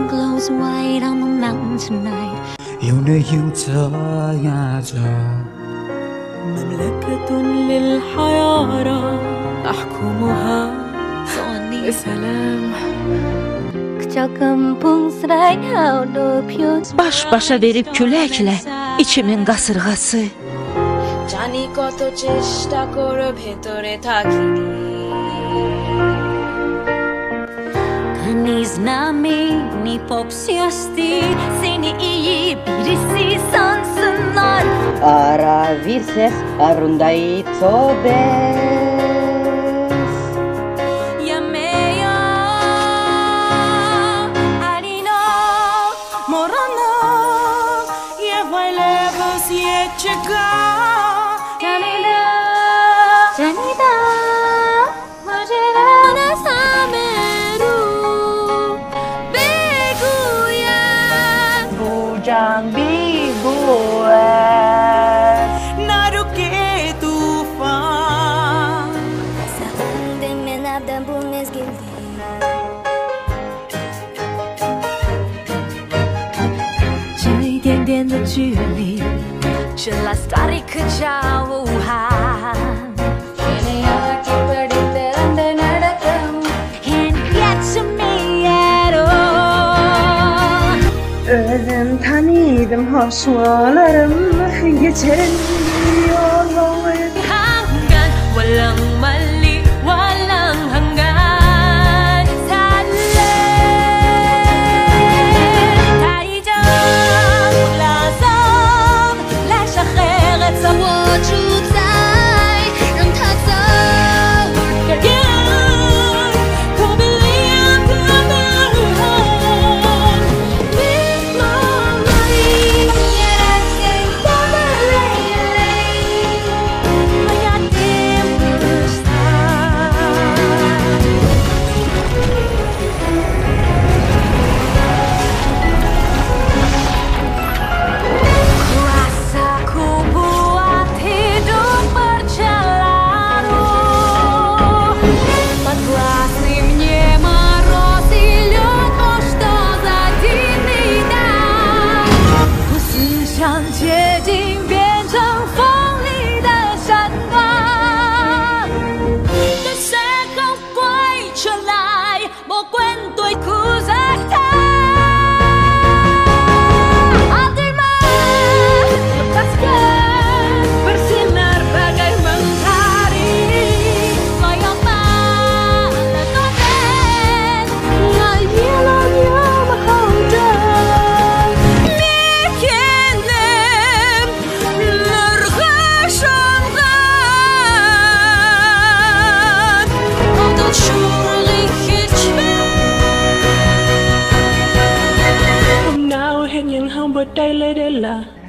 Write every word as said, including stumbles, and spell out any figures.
glows white on the mountain tonight. يونا يوتا ياتا مملكة للحيارى أحكمها بسلام. Baş başa verip küləklə içimin qasırğası. জানি কত চেষ্টা করে ভেতরে থাকিনি. Kanız nami ni popsiyasti seni iyi birisi sansınlar. Ara virses arundayto des. Yameya arino Morana je vajleva sječega. Janida Janida Mojera na sameru beguya Bujang bigues. Naruke tufan. Sahunde menabdan bu mezgilde.这一点点的距离是拉斯塔里克加武汉。Can't get to me at all. Ölüm tanıdım hoşvalarım geçerim yolları. Hanggan walang mali, walang hanggan. Sadly, taijang lasam, lasha kheret sa wo chu zai,让它走。可别离不能恨。With my mind, yeah, sing for the lady. Моя темнота. Rasaku buat hidup berjalan. Подгласны мне мороз и лед, о, что за дивный дар. Услышан接近变成风里的闪光。对时候归trở lại, một quên tuổi cũ rất tha. Lepaskan bersinar bagai mentari. Layaknya lekoten, ngayalnya mahoudan. Mikenem nergeşangan. Omdat shurig hichme. Hôm nào hẹn những hông bật tay lên đây là